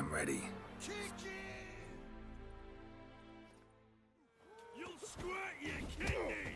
I'm ready. You'll squirt your kidneys!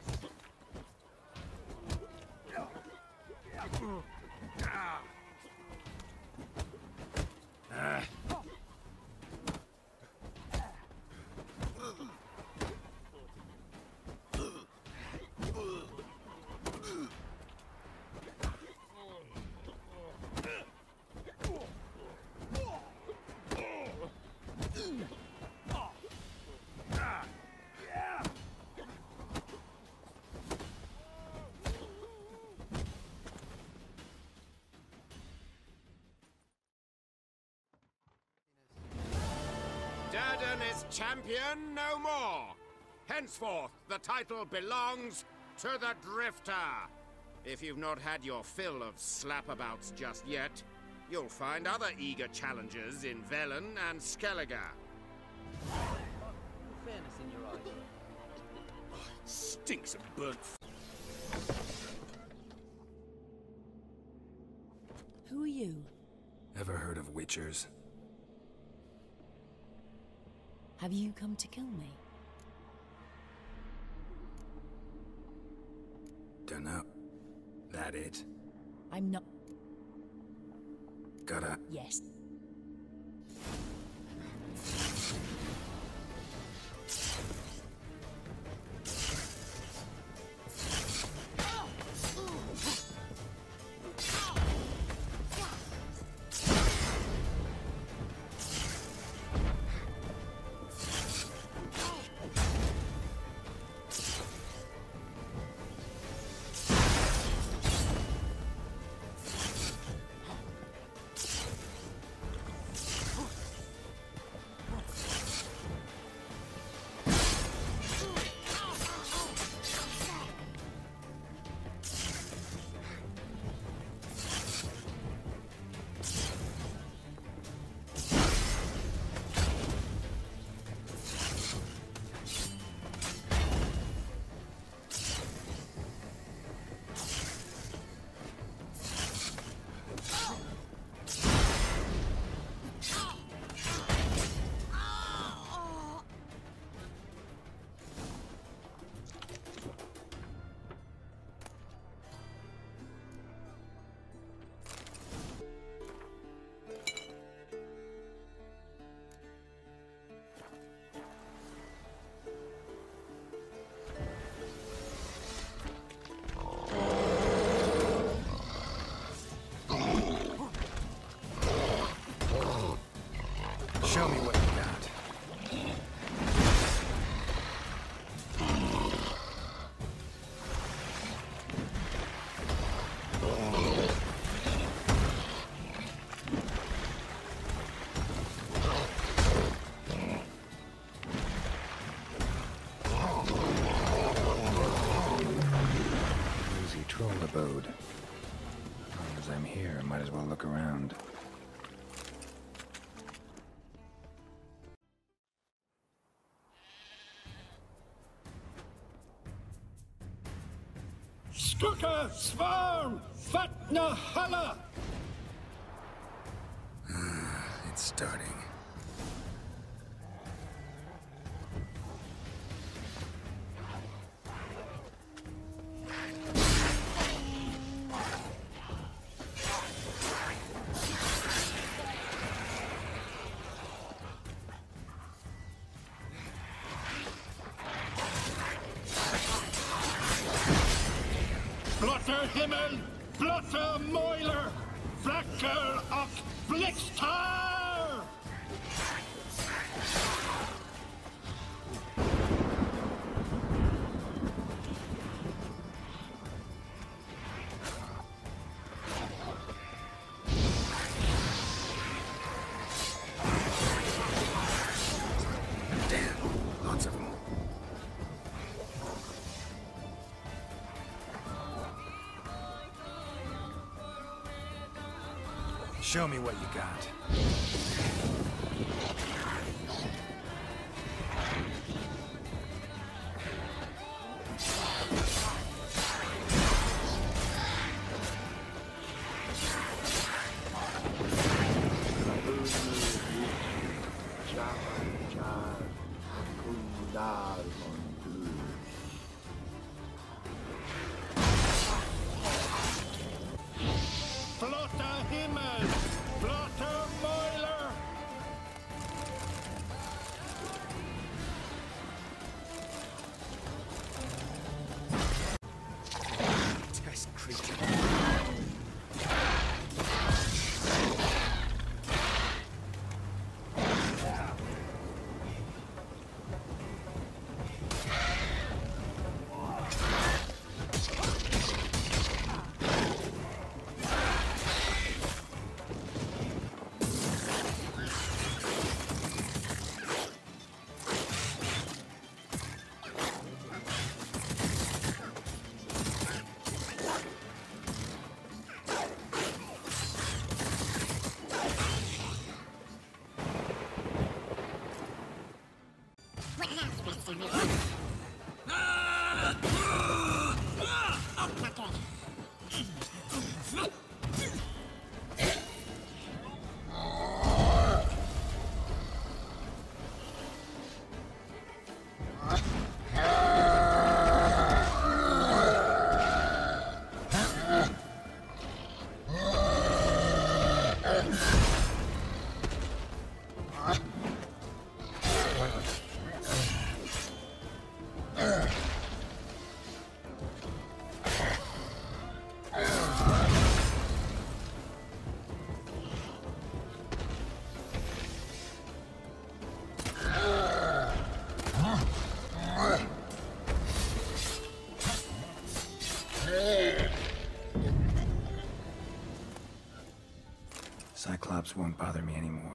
Durden is champion no more. Henceforth, the title belongs to the Drifter. If you've not had your fill of slapabouts just yet, you'll find other eager challengers in Velen and Skellige. Fairness in your eyes. Stinks of burnt. Who are you? Ever heard of Witchers? Have you come to kill me? Dunno. That it? I'm not... Gotta... Yes. Show me what you got. Cozy troll abode. As long as I'm here, I might as well look around. Skugga Swarm Fatna Hala! It's starting. Blotter Himmel, Blotter Moiler, Flacker of Blixtar! Damn, lots of them. Show me what you got. Flotter Himmel! Flotter Mäuler! Test creature. Cyclops won't bother me anymore.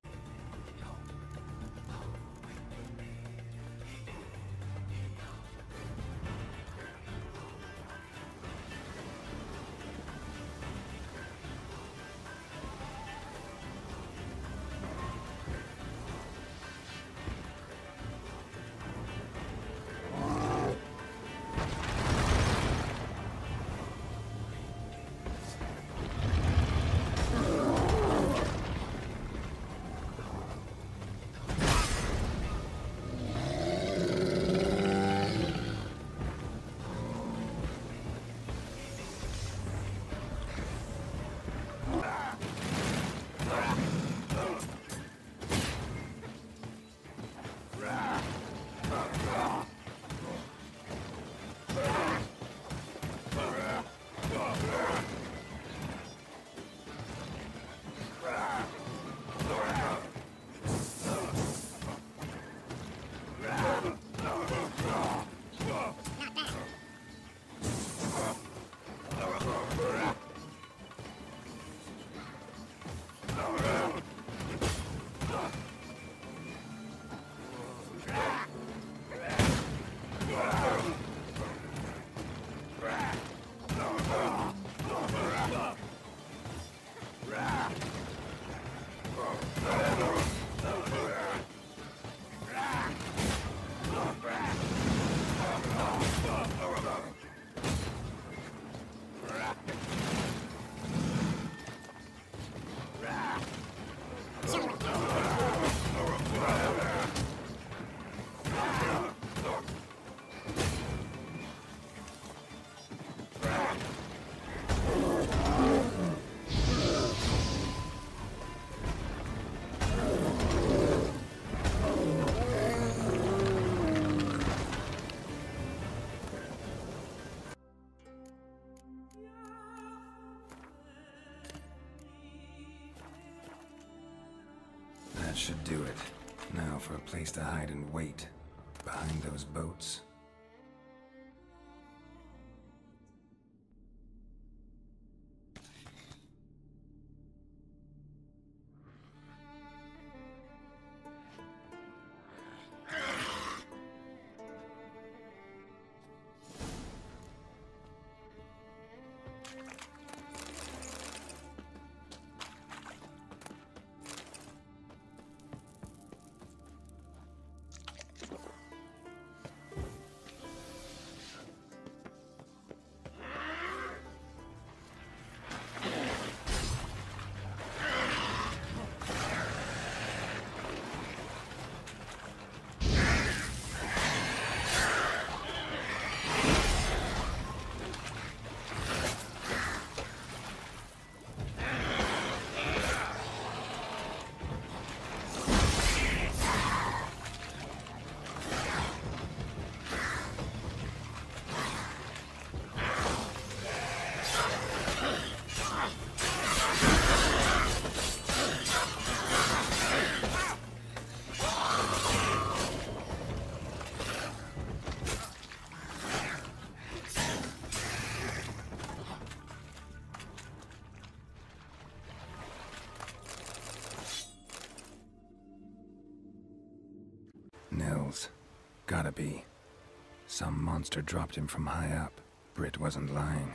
That should do it. Now for a place to hide and wait. Behind those boats. signals. Gotta be. Some monster dropped him from high up. Britt wasn't lying.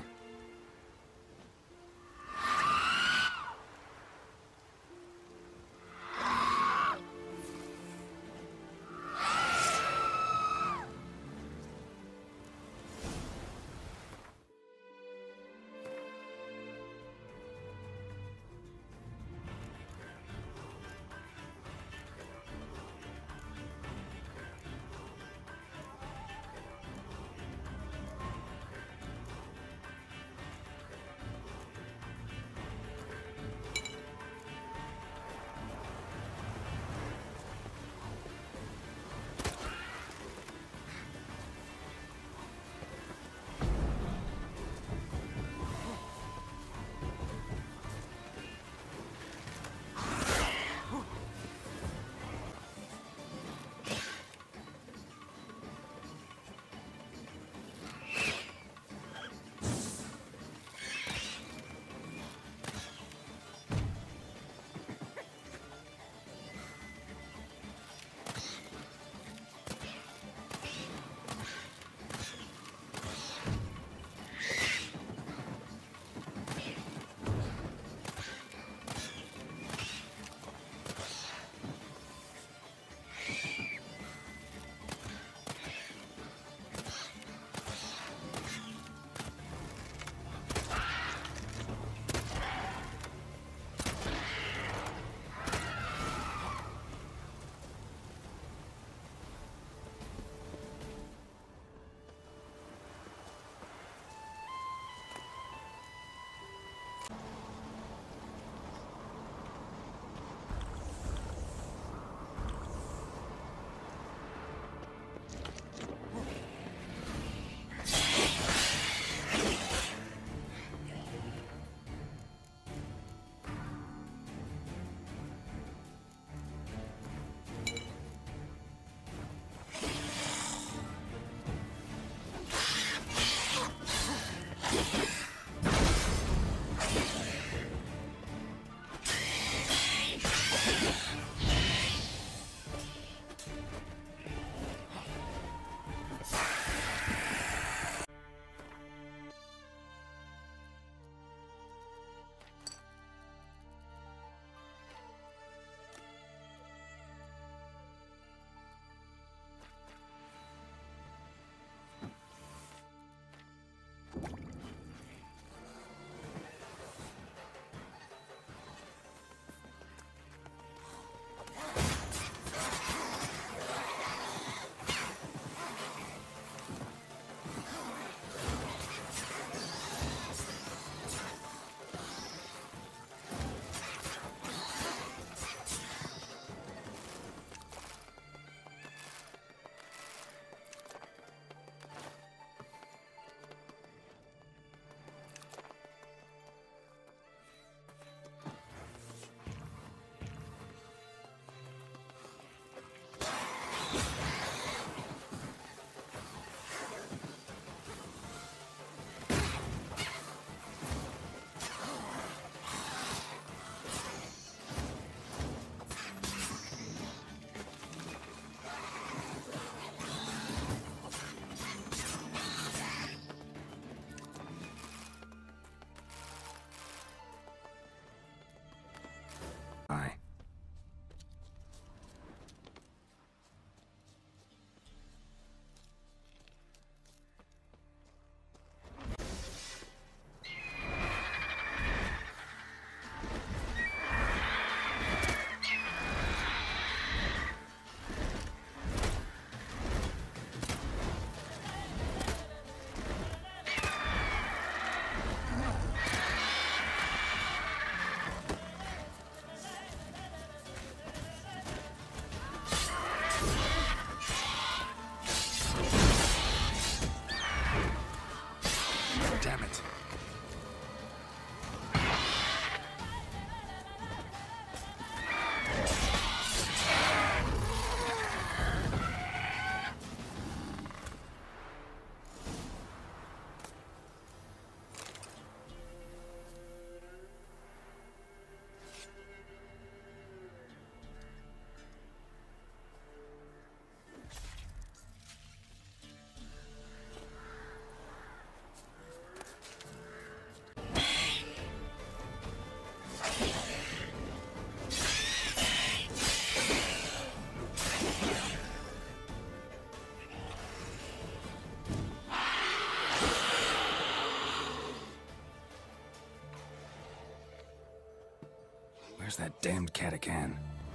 Where's that damned Catacan?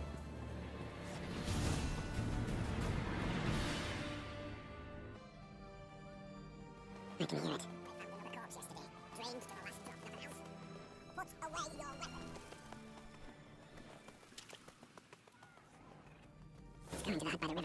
I can hear it. The corpse yesterday. Drained to the last drop, nothing else. Put away your weapon. It's going to the hut by the river.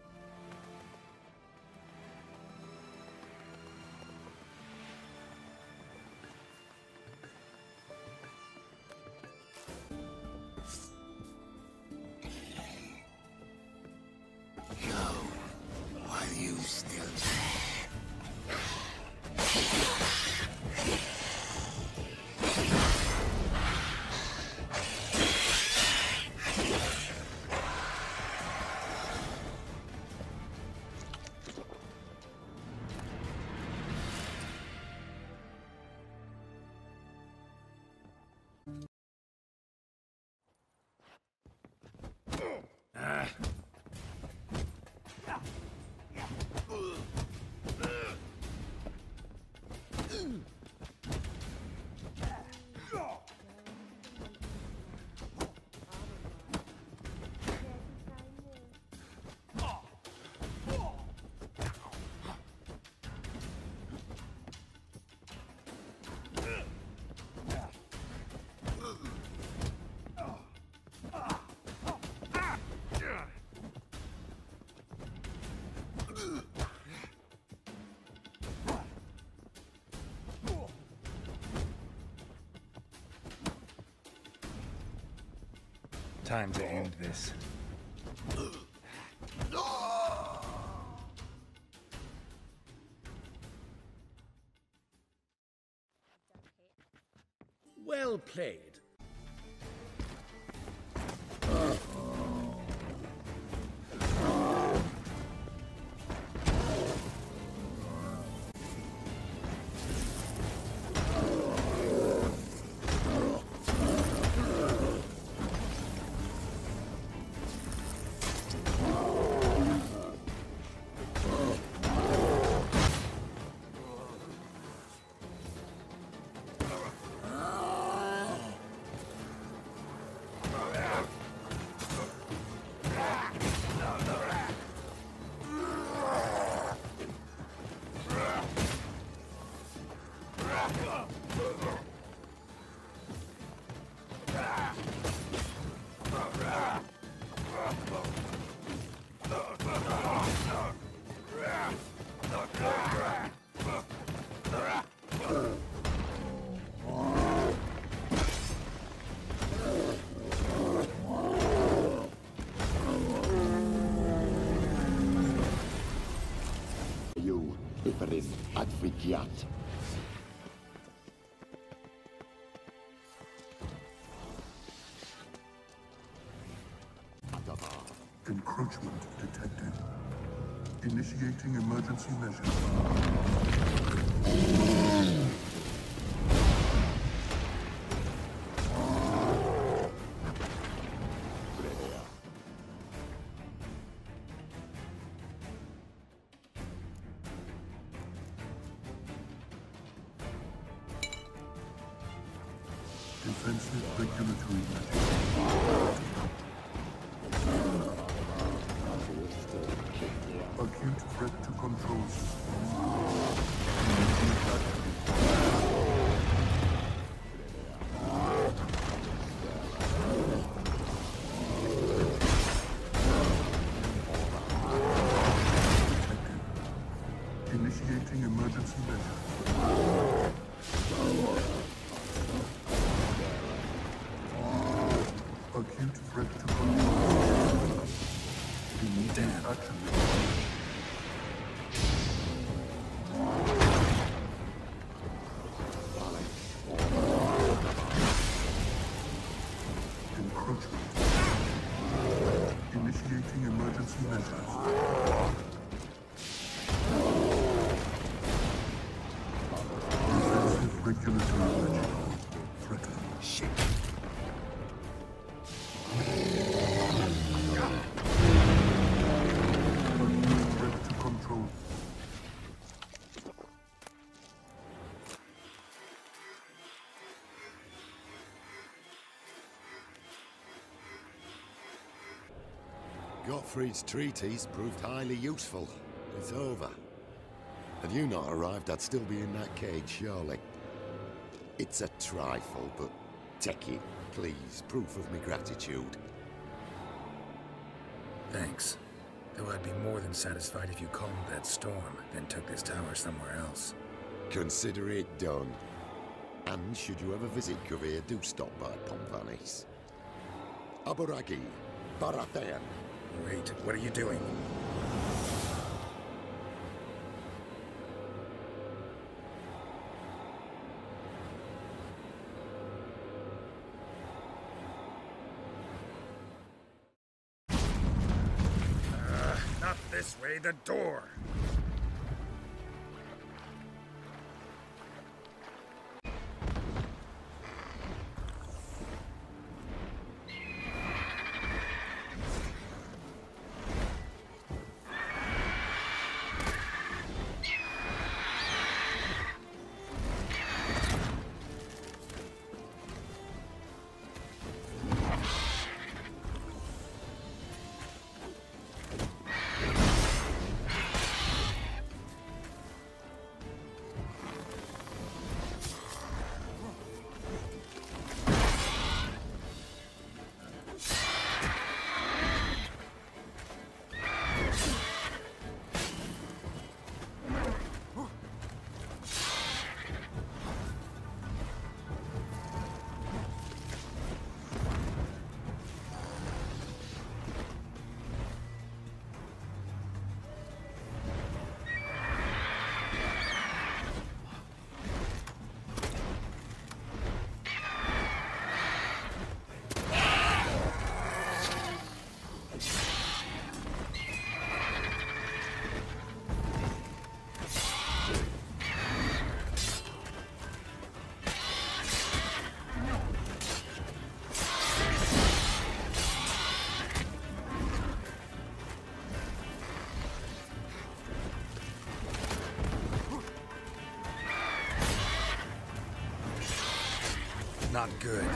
Time to end this. Well played. You, Iferin Advigiat. Encroachment detected. Initiating emergency measures. Defensive regulatory measures. Acute threat to control systems. Immediate action. Detected. Initiating emergency measures. Acute threat to control systems. Immediate action. Encroachment. Initiating emergency measures. Defensive regulatory measure. Threatened. Shit. Acute threat to control. Gottfried's treatise proved highly useful. It's over. Had you not arrived, I'd still be in that cage, surely. It's a trifle, but take it, please. Proof of my gratitude. Thanks. Though I'd be more than satisfied if you calmed that storm, then took this tower somewhere else. Consider it done. And should you ever visit Kovir, do stop by Pontvanis. Aboragi, Baratheon. Wait, what are you doing? Not this way, the door! Not good.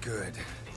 good.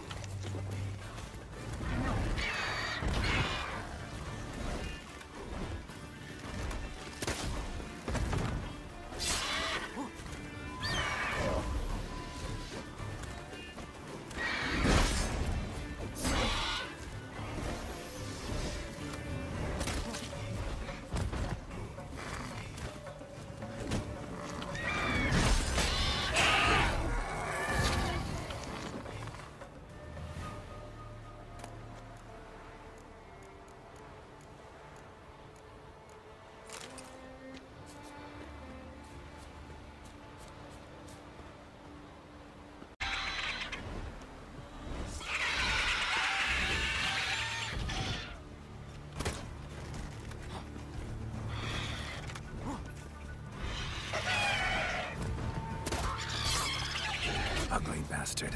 Ugly bastard.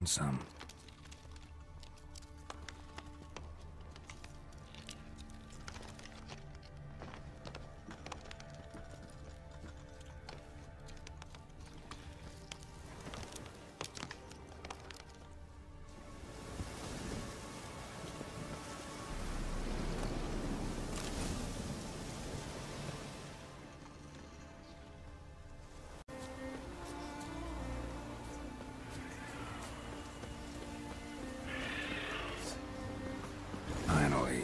found some. Finally.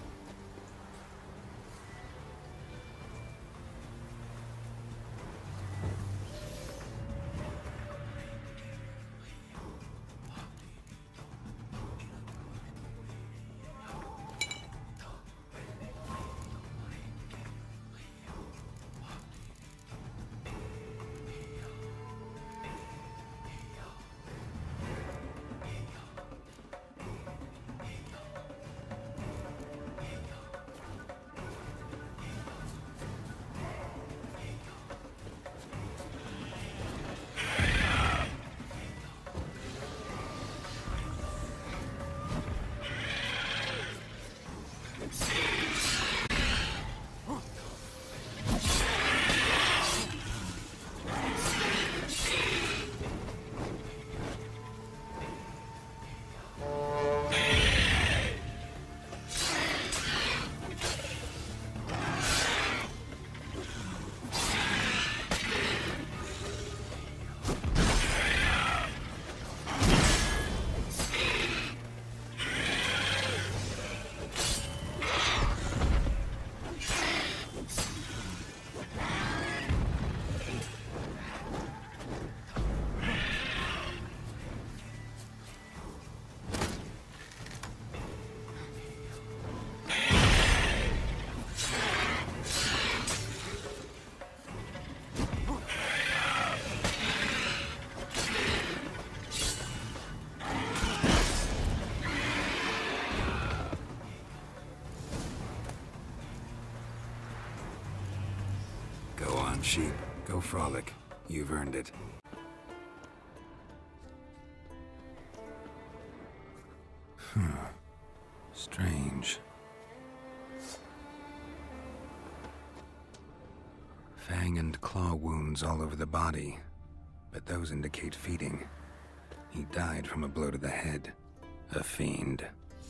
Go on, sheep. Go frolic. You've earned it. Strange. Fang and claw wounds all over the body, but those indicate feeding. He died from a blow to the head. A fiend.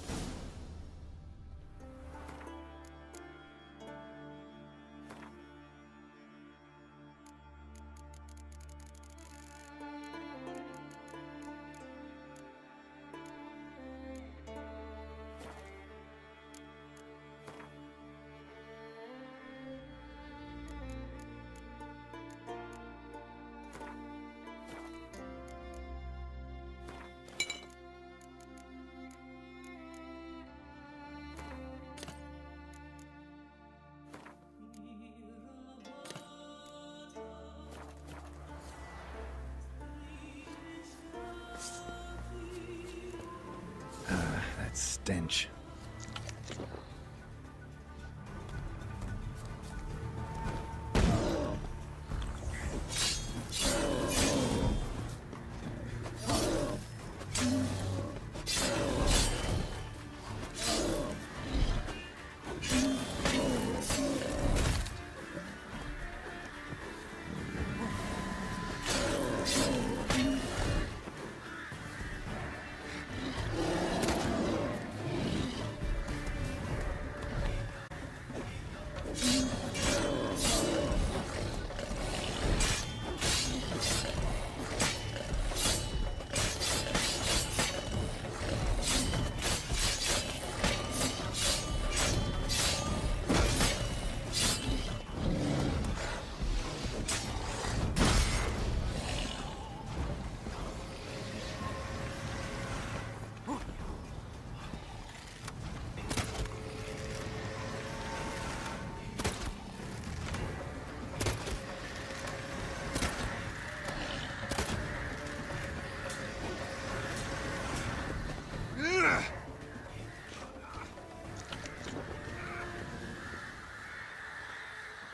That stench.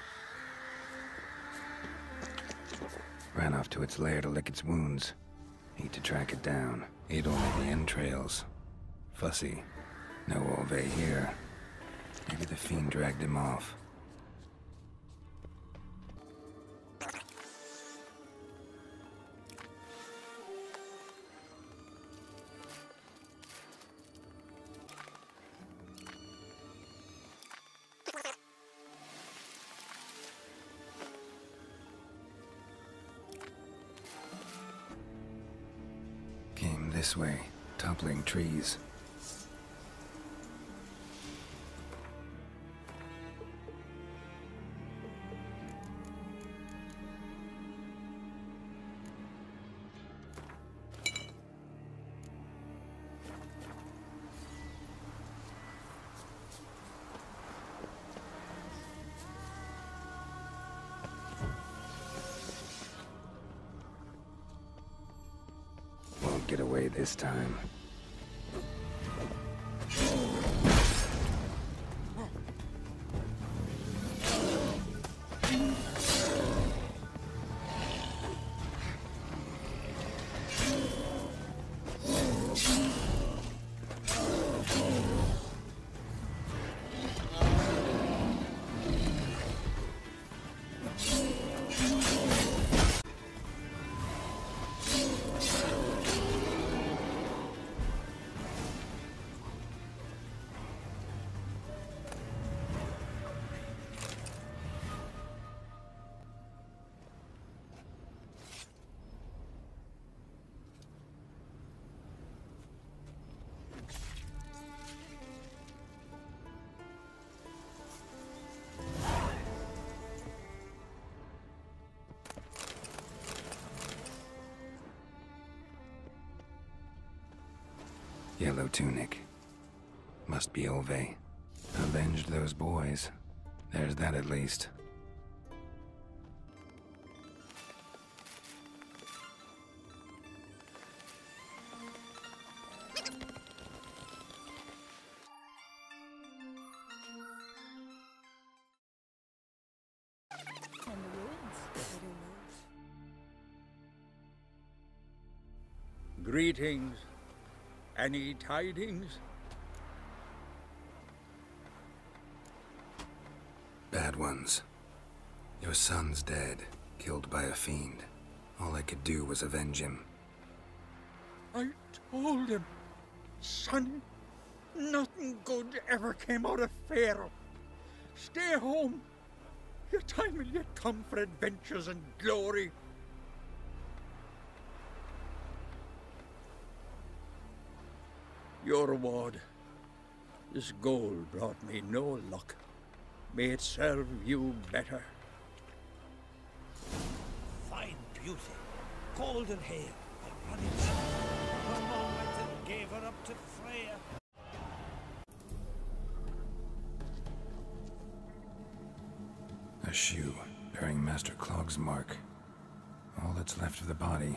Ran off to its lair to lick its wounds. Need to track it down. Ate only the entrails. Fussy. No Olve here. Maybe the fiend dragged him off. Came this way, toppling trees. Won't get away this time. Yellow tunic. Must be Olve. Avenged those boys. There's that at least. And the ruins. I don't know. Greetings. Any tidings? Bad ones. Your son's dead, killed by a fiend. All I could do was avenge him. I told him, son, nothing good ever came out of Pharaoh. Stay home. Your time will yet come for adventures and glory. Your reward. This gold brought me no luck. May it serve you better. Fine beauty, golden hair, a running shot. The moment that gave her up to Freya. A shoe, bearing Master Clog's mark. All that's left of the body.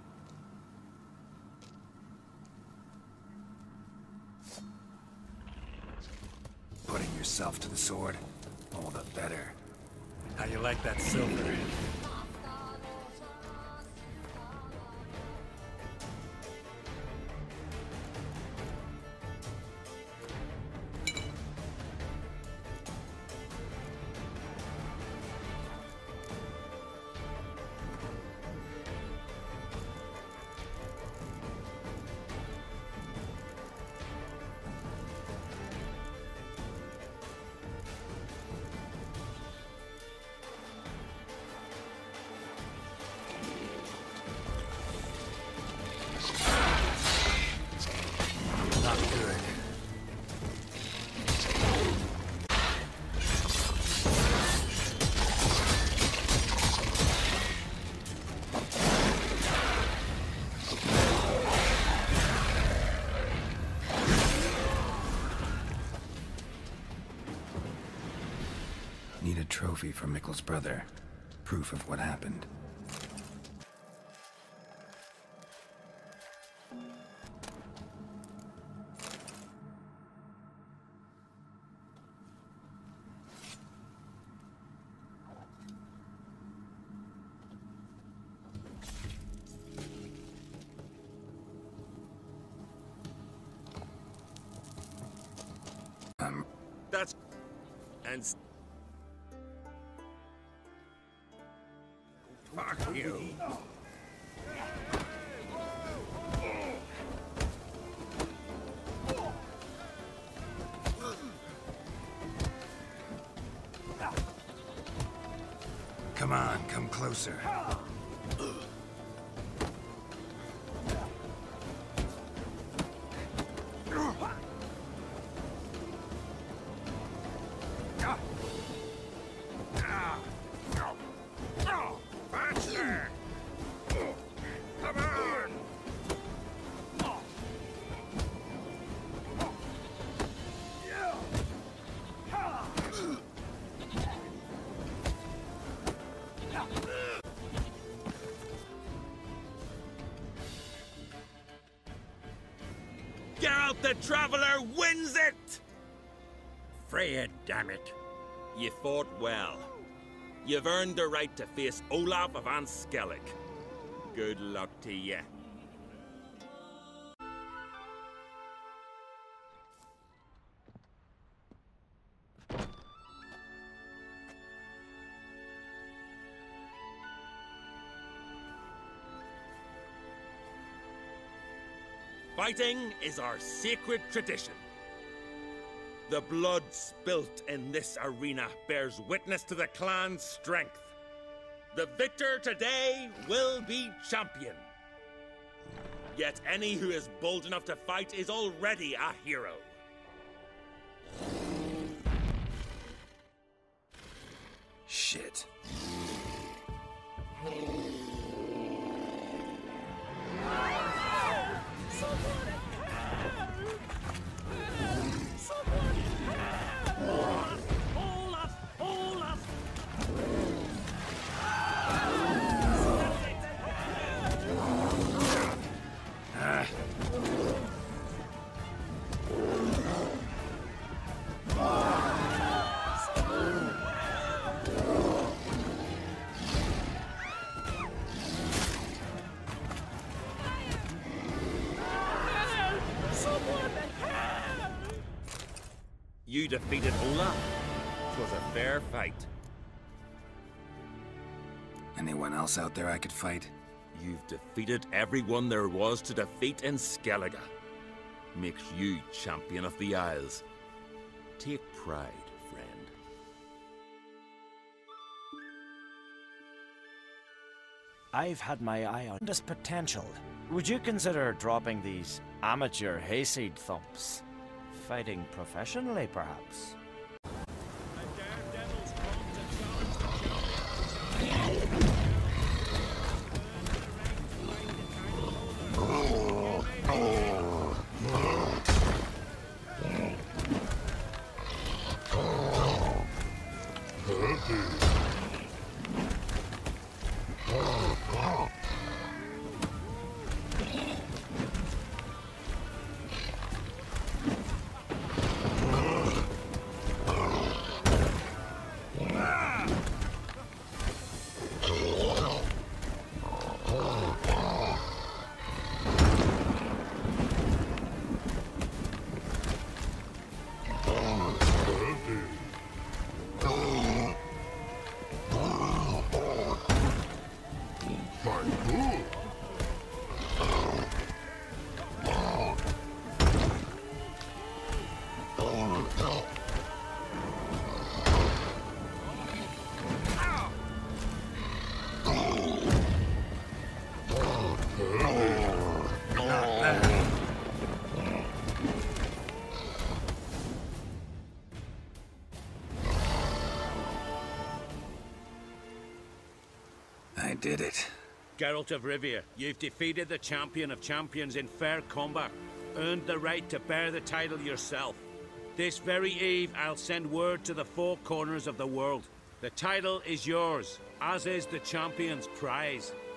Putting yourself to the sword, all the better. How you like that silver? Not good. Need a trophy for Mikkel's brother. Proof of what happened. That's... and... Fuck you. Come on, come closer. Faster! Come on! Geralt the Traveler wins it! Freya, damn it. You fought well. You've earned the right to face Olaf of Anskellig. Good luck to you. Fighting is our sacred tradition. The blood spilt in this arena bears witness to the clan's strength. The victor today will be champion. Yet any who is bold enough to fight is already a hero. Shit. You defeated Olaf. It was a fair fight. Anyone else out there I could fight? You've defeated everyone there was to defeat in Skellige. Makes you champion of the Isles. Take pride, friend. I've had my eye on this potential. Would you consider dropping these amateur hayseed thumps? Fighting professionally, perhaps? I did it. Geralt of Rivia, you've defeated the champion of champions in fair combat. Earned the right to bear the title yourself. This very eve, I'll send word to the four corners of the world. The title is yours, as is the champion's prize.